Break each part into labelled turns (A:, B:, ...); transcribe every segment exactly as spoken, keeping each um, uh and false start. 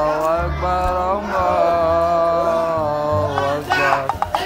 A: Allahu Akbar, Allahu Akbar.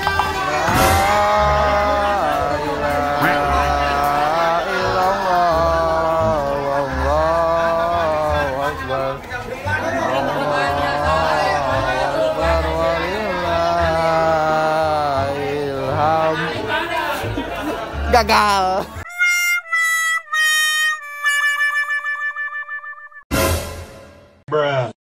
A: Gagal. Bruh.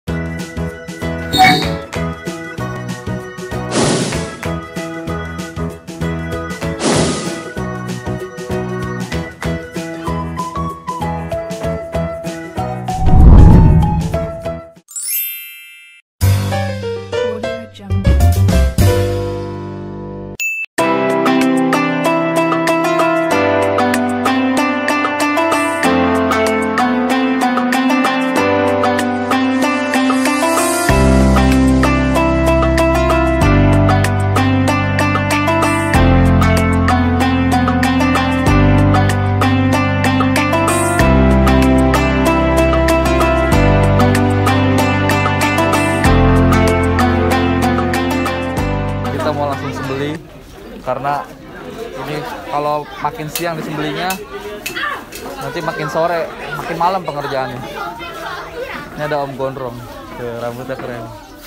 A: Mau langsung sembeli karena ini kalau makin siang disembelinya nanti makin sore makin malam pengerjaannya. Ini ada Om Gondrong, tuh, rambutnya keren.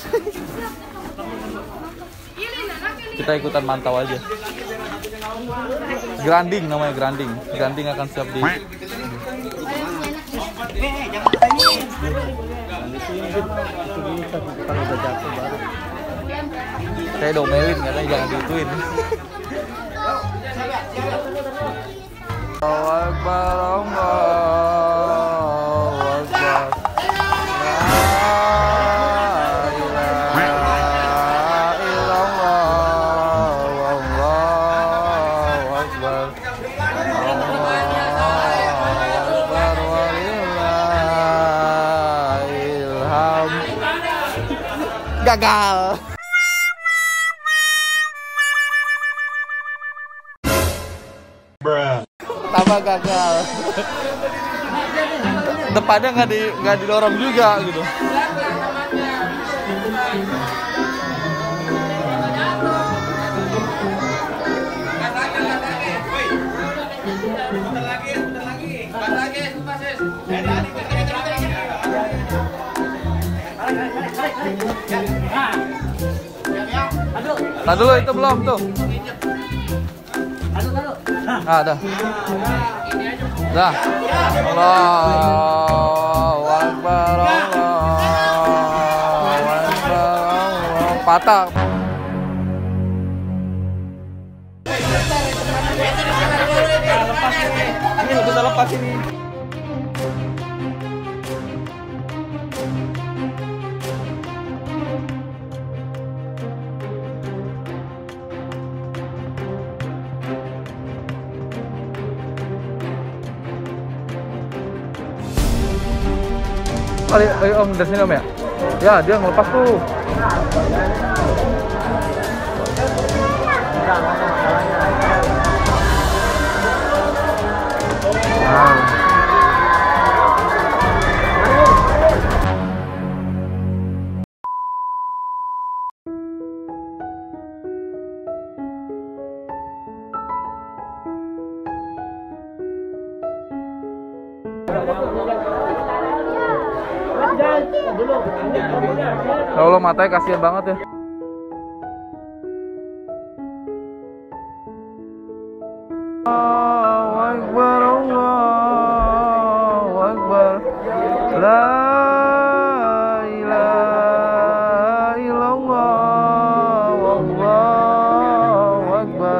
A: Kita ikutan mantau aja. Granding namanya, granding. Granding akan siap di saya domelin katanya jangan diituin. Allahu Akbar, Allahu Akbar. La ilaha illallah, Allahu Akbar. Allahu Akbar walillahil hamd. Gagal. Tambah gagal. Depannya nggak di nggak didorong juga gitu. Nah dulu itu belum tuh. Ah, dah. Dah. Allahu Akbar, Allahu Akbar. Patah. Ini bisa lepas ini. Ayo, ayo Om, dari sini Om ya? Ya, dia ngelepas tuh. Nah. Ya Allah, matanya kasihan banget ya. Allahu Akbar, Allahu Akbar. La ilaha illallah, Allahu Akbar.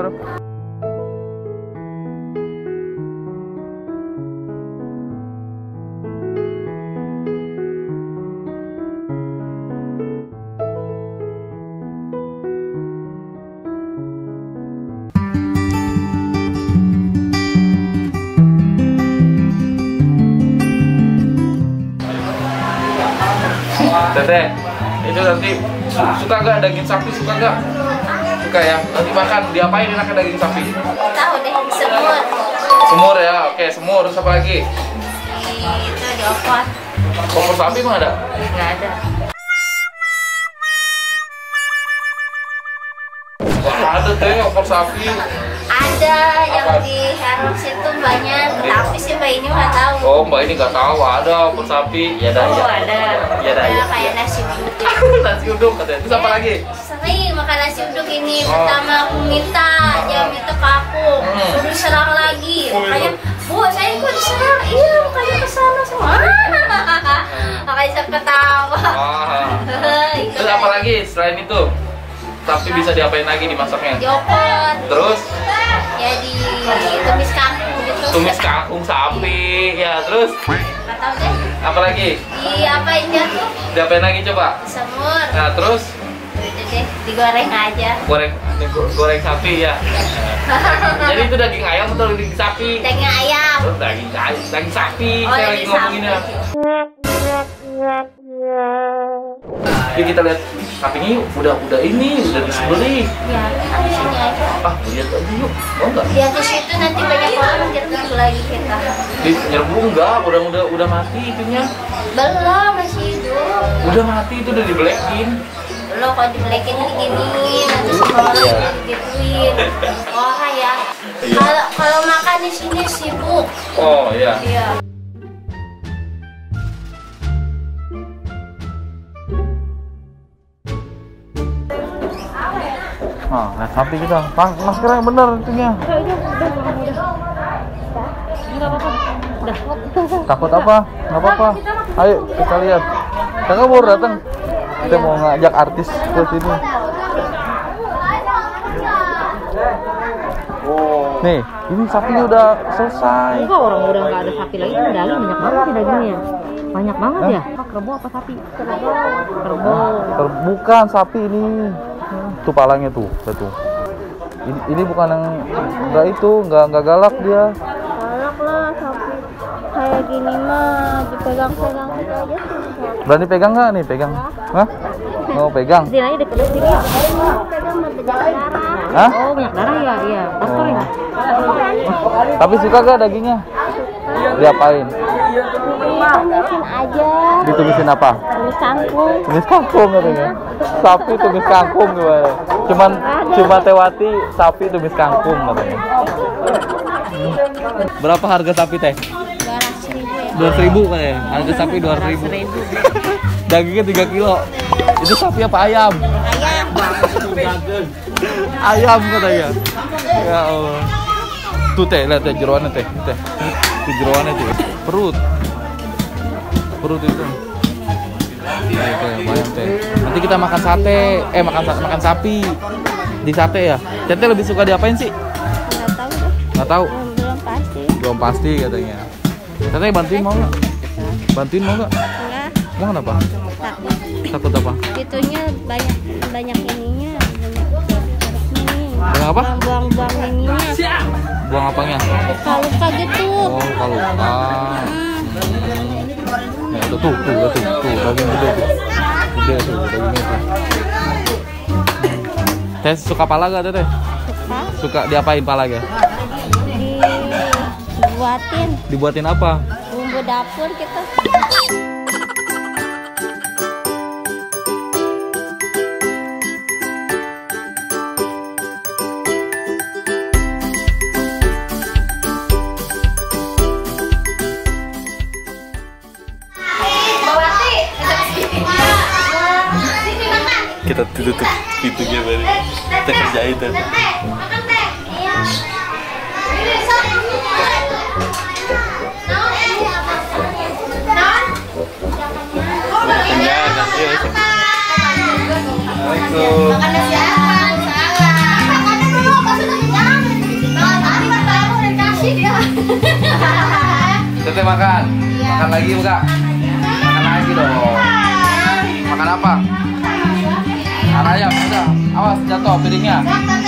A: Teteh, itu nanti suka nggak daging sapi, suka nggak? Suka ya? Nanti makan, diapain enaknya daging sapi?
B: Tahu deh, semur.
A: Semur ya, oke semur, terus apa lagi?
B: Itu di opor.
A: Opor sapi emang ada?
B: Nggak ada.
A: Teh opor sapi.
B: Ada yang di Heros itu banyak, tapi sih Mbak ini nggak tahu.
A: Oh, Mbak ini nggak tahu ada opor sapi. Ya dah,
B: Oh,
A: ya.
B: ada.
A: Ya dah, ya.
B: Kayak nasi uduk.
A: Nasi uduk katanya. Terus apa lagi?
B: Sering makan nasi uduk ini.
A: Oh.
B: Pertama aku minta, dia minta ke aku.
A: Hmm.
B: Suruh diserang lagi.
A: Oh,
B: Makanya, Bu, saya kok diserang? Iya, makanya kesana semua. Makanya saya ketawa.
A: Ah.
B: Itu
A: Terus apa lagi selain itu? Tapi bisa diapain lagi dimasaknya?
B: Jopot.
A: Terus
B: Ya di tumis kangkung gitu.
A: tumis kangkung sapi. Ya, terus
B: Nggak tahu deh.
A: apa lagi?
B: Di apain jatuh?
A: Diapain lagi coba?
B: Semur.
A: Nah, terus
B: Udah deh, digoreng aja.
A: goreng goreng sapi ya. Jadi itu daging ayam atau daging sapi?
B: Daging ayam.
A: Oh, daging ayam, daging sapi.
B: Oh,
A: Saya lagi
B: daging
A: ngomonginnya.
B: sapi.
A: Jadi kita lihat sapinya yuk, udah udah ini, udah disembelih.
B: Ya, di sini aja.
A: Ah, lihat aja yuk, mau nggak?
B: Di atas itu nanti banyak orang nyerbu lagi kita.
A: Di nyerbu enggak, udah udah udah mati itunya.
B: Belum, masih hidup.
A: Udah mati itu udah dibelekin.
B: Lo kalau dibelekin gini, nanti semua orang digituin. Oh ya. Kalau kalau makan di sini sibuk.
A: Oh iya.
B: Iya.
A: Nah, nah sapi kita, Mas, masker yang bener itunya. Takut apa? Nggak apa-apa. Ayo kita lihat. Kakak baru datang. Kita mau ngajak artis ke sini. Nih, ini sapinya udah selesai.
C: Enggak, orang udah nggak ada sapi lagi, ini daging banyak banget sih dagingnya. Banyak banget
A: Hah?
C: ya. Apa kerbau apa sapi? Kerbau.
A: Ter- Bukan sapi ini. Tuh palangnya tuh, tuh. Ini, ini bukan yang enggak itu, enggak enggak galak dia.
C: Galak lah sapi. Kayak gini mah dipegang-pegang gitu aja sih.
A: Berani pegang nggak nih, pegang? Hah? Mau pegang?
C: Sini aja deket sini ya. Pegang banyak darah.
A: Hah?
C: Oh, banyak darah ya, iya. Dokter ya.
A: Tapi suka gak dagingnya? Diapain?
C: Tumisin aja.
A: Ditumisin apa?
C: Tumis kangkung.
A: Tumis kangkung katanya. Sapi tumis kangkung gimana? Cuman cuma Tewati sapi tumis kangkung katanya. Berapa harga sapi teh?
C: Dua ratus ribu ya.
A: Dua ribu katanya. Harga sapi dua ribu.
C: Seribu.
A: Dagingnya tiga kilo. Itu sapi apa ayam?
C: Ayam.
A: Ayam katanya. Ya Allah. Tuh teh, lihat teh jeroannya teh, teh. Tuh jeroannya tuh. Perut. Perut itu. Nih, teh, bayang teh. Nanti kita makan sate, eh makan makan sapi di sate ya. Tete lebih suka diapain sih?
C: Nggak tahu deh.
A: Nggak tahu.
C: Belum pasti.
A: Belum pasti katanya. Tete bantuin mau nggak? Bantuin mau nggak?
C: Enggak.
A: Mau kenapa?
C: Takut.
A: Takut apa?
C: Itunya banyak banyak ininya, banyak ini.
A: Banyak apa?
C: Buang-buang ininya.
A: Buang apanya?
C: Luka-luka gitu.
A: Oh, kalau ah. Ya, tuh, tuh, tuh, tuh, tuh, daging gede tuh. Gede tuh, dagingnya tuh. Teh suka pala gak, Teh?
C: Suka
A: Suka diapain pala gak?
C: dibuatin
A: Dibuatin apa?
C: bumbu dapur kita.
A: Kita tutup pintunya dari kita kerjain tadi. Tete makan, makan lagi buka, makan lagi dong. Makan apa? Makan ayam, udah. Awas jatuh piringnya.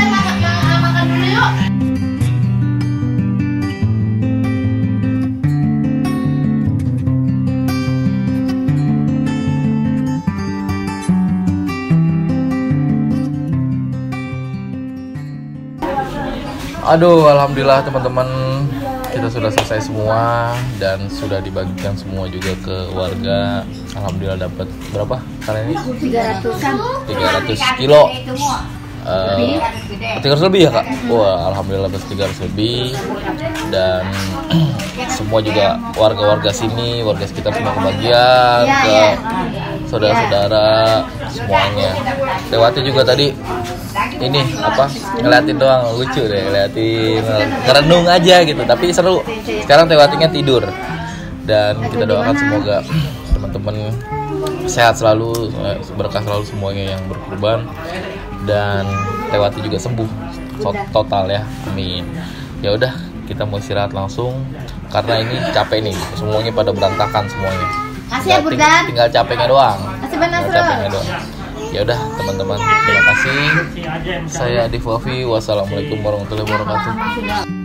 A: Aduh, alhamdulillah teman-teman, kita sudah selesai semua dan sudah dibagikan semua juga ke warga. Alhamdulillah dapat berapa kali ini?
C: tiga ratusan.
A: tiga ratus kilo. Uh, tiga ratus lebih ya kak? Wah alhamdulillah tiga ratus lebih. Dan semua juga warga-warga sini, warga sekitar semua kebagian, ke saudara-saudara semuanya. Tewati juga tadi ini apa ngeliatin doang, lucu deh ngeliatin, ngerenung aja gitu, tapi seru. Sekarang Tewatinya tidur. Dan kita doakan semoga teman-teman sehat selalu, berkah selalu semuanya yang berkorban, dan Tewati juga sembuh total ya, amin. Ya udah, kita mau istirahat langsung karena ini capek nih, semuanya pada berantakan semuanya.
C: Kasih ya, Bunda.
A: Tinggal, tinggal capeknya doang.
C: Kasih benar
A: Tinggal capeknya doang. Ya udah teman-teman, terima kasih. Saya Adi Wafi, wassalamualaikum warahmatullahi wabarakatuh.